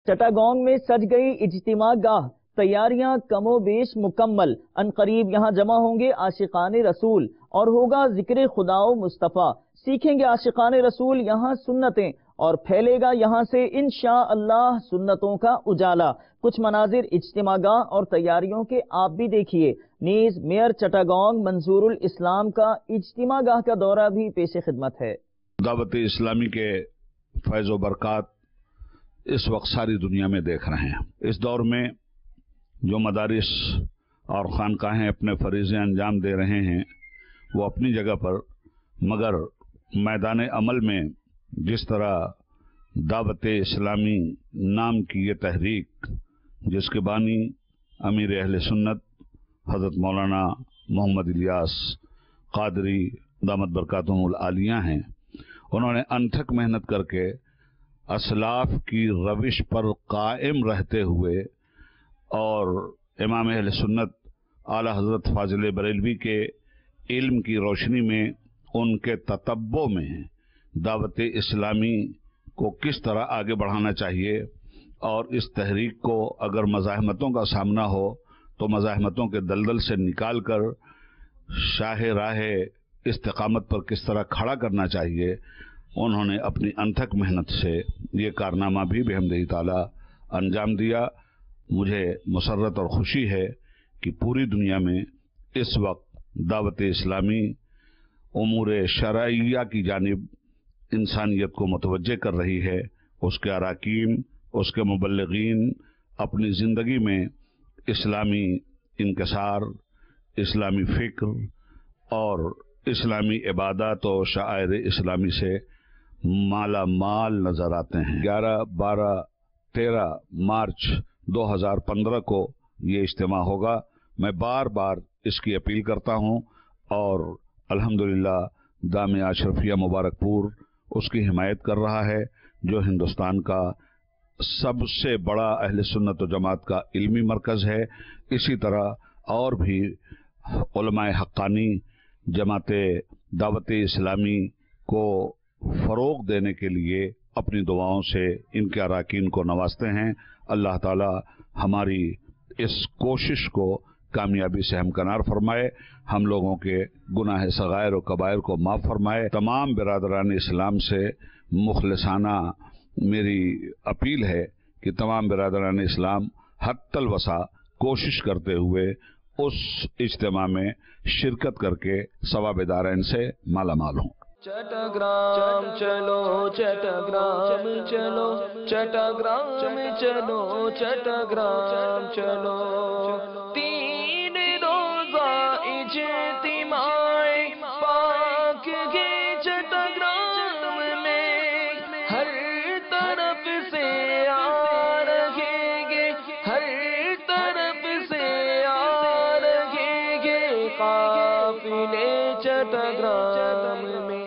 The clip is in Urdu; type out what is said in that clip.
چٹاگانگ میں سج گئی اجتماع گاہ، تیاریاں کم و بیش مکمل۔ عنقریب یہاں جمع ہوں گے عاشقان رسول اور ہوگا ذکر خدا و مصطفیٰ۔ سیکھیں گے عاشقان رسول یہاں سنتیں اور پھیلے گا یہاں سے انشاءاللہ سنتوں کا اجالا۔ کچھ مناظر اجتماع گاہ اور تیاریوں کے آپ بھی دیکھیے۔ نیز میئر چٹاگانگ منظور الاسلام کا اجتماع گاہ کا دورہ بھی پیش خدمت ہے۔ دعوت اسلامی کے فیض و برکات اس وقت ساری دنیا میں دیکھ رہے ہیں۔ اس دور میں جو مدارس اور خانقاہیں اپنے فریضے انجام دے رہے ہیں وہ اپنی جگہ پر، مگر میدان عمل میں جس طرح دعوت اسلامی نام کی یہ تحریک، جس کے بانی امیر اہل سنت حضرت مولانا محمد الیاس قادری دامت برکاتہم العالیہ ہیں، انہوں نے انتھک محنت کر کے اسلاف کی روش پر قائم رہتے ہوئے اور امام اہل سنت اعلی حضرت فاضل بریلوی کے علم کی روشنی میں ان کے تتبع میں دعوت اسلامی کو کس طرح آگے بڑھانا چاہیے، اور اس تحریک کو اگر مزاحمتوں کا سامنا ہو تو مزاحمتوں کے دلدل سے نکال کر شاہ راہ استقامت پر کس طرح کھڑا کرنا چاہیے، انہوں نے اپنی انتھک محنت سے یہ کارنامہ بھی بحمدہ تعالی انجام دیا۔ مجھے مسرت اور خوشی ہے کہ پوری دنیا میں اس وقت دعوت اسلامی امور شرعیہ کی جانب انسانیت کو متوجہ کر رہی ہے۔ اس کے اراکین، اس کے مبلغین اپنی زندگی میں اسلامی انکسار، اسلامی فکر اور اسلامی عبادات و شعائر اسلامی سے مالا مال نظر آتے ہیں۔ 11، 12، 13 مارچ 2015 کو یہ اجتماع ہوگا۔ میں بار بار اس کی اپیل کرتا ہوں اور الحمدللہ جامعہ اشرفیہ مبارک پور اس کی حمایت کر رہا ہے، جو ہندوستان کا سب سے بڑا اہل سنت و جماعت کا علمی مرکز ہے۔ اسی طرح اور بھی علماء حقانی جماعت دعوت اسلامی کو فروغ دینے کے لیے اپنی دعاؤں سے ان کے اراکین کو نوازتے ہیں۔ اللہ تعالی ہماری اس کوشش کو کامیابی سے ہمکنار فرمائے، ہم لوگوں کے گناہ صغائر و کبائر کو معاف فرمائے۔ تمام برادران اسلام سے مخلصانہ میری اپیل ہے کہ تمام برادران اسلام حتی الوسع کوشش کرتے ہوئے اس اجتماع میں شرکت کر کے ثواب دارین سے مالا مال ہوں۔ چٹاگرام چلو، چٹاگرام چلو، چٹاگرام چلو، چٹاگرام چلو، تین روزہ اجتماع پاک کے چٹاگرام میں ہر طرف سے آ رہے گے، ہر طرف سے آ رہے گے قافلے چٹاگرام میں۔